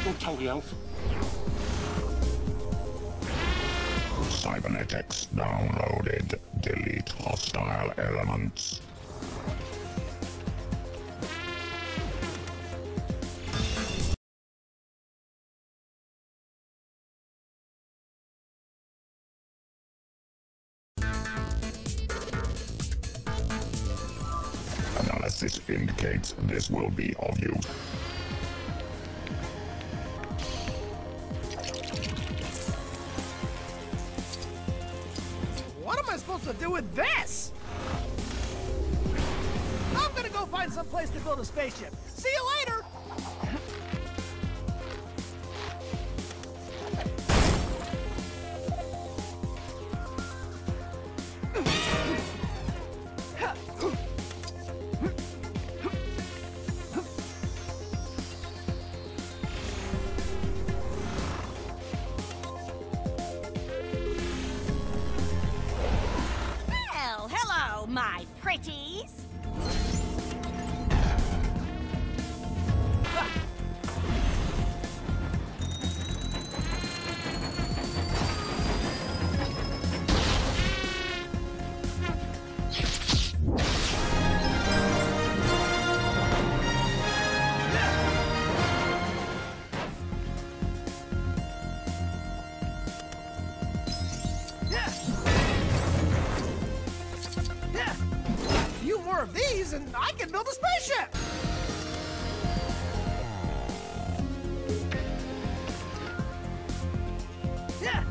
tutorials. Cybernetics downloaded. Delete hostile elements. Analysis indicates this will be of use. What am I supposed to do with this? I'm gonna go find some place to build a spaceship. See you later! Well, hello, my pretties. Few more of these and I can build a spaceship! Yeah.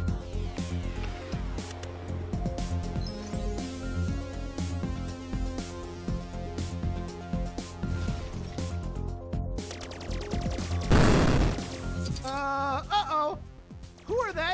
Uh-oh. Who are they?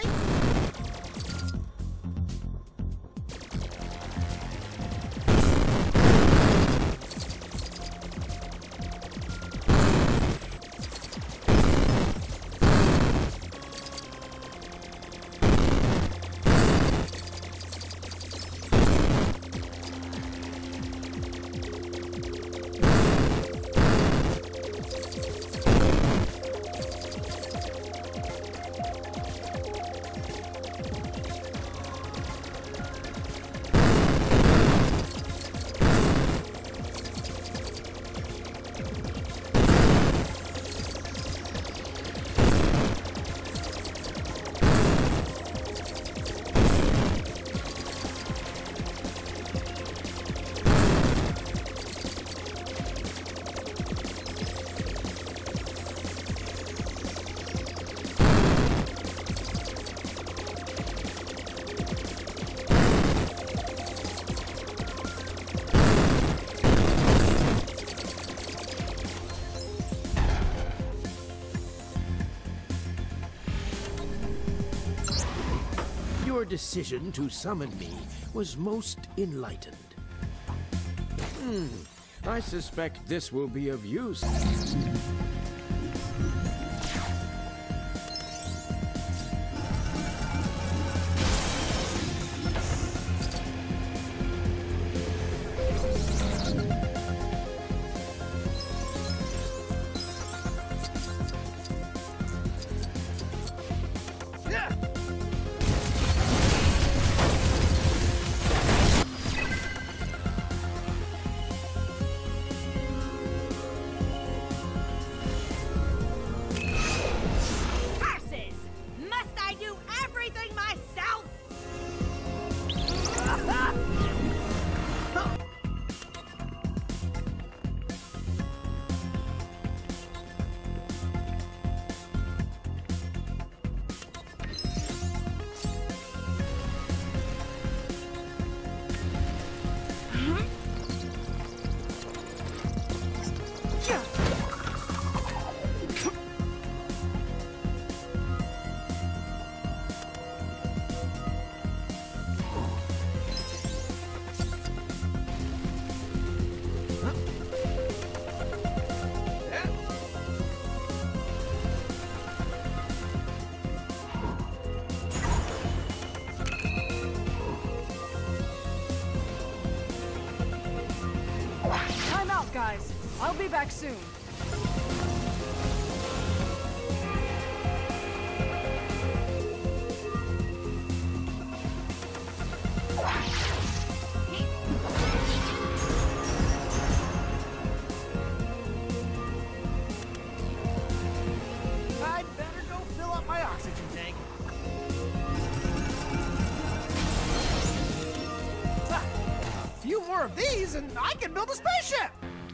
Your decision to summon me was most enlightened. I suspect this will be of use. Horses! Must I do everything myself? Time out, guys. I'll be back soon. these and I can build a spaceship!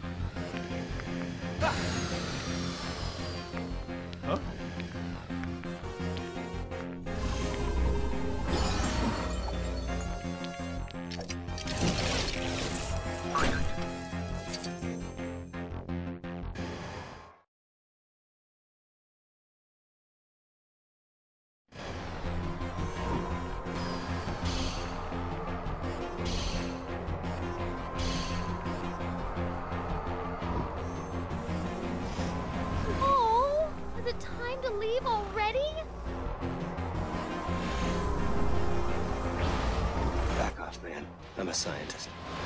Ah. Huh? Oh, is it time to leave already? Back off, man. I'm a scientist.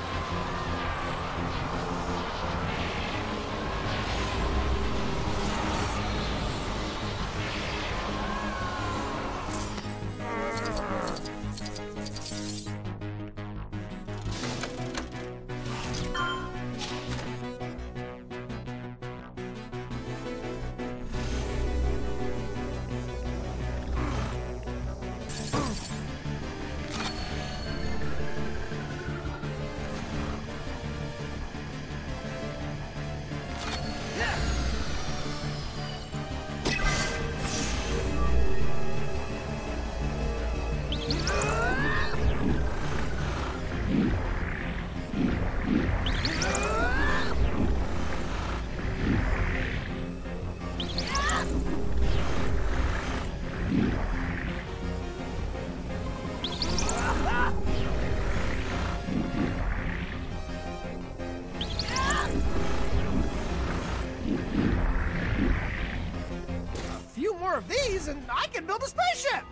More of these and I can build a spaceship!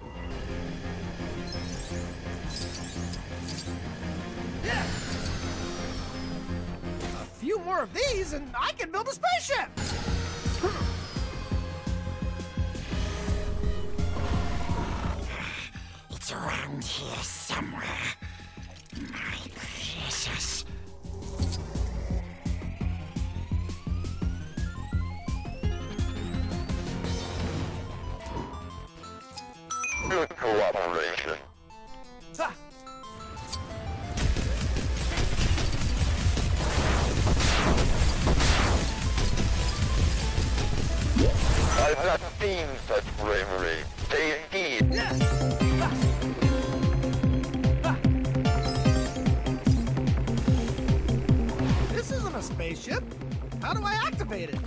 Yeah. A few more of these and I can build a spaceship! It's around here somewhere. My precious. Good cooperation. Ha! I've not seen such bravery. They indeed. Yes! Ha! Ha! This isn't a spaceship. How do I activate it?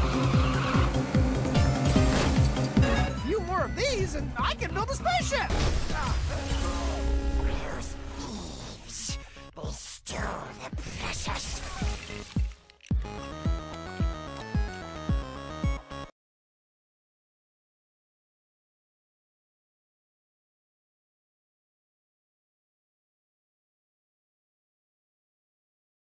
And I can build a spaceship!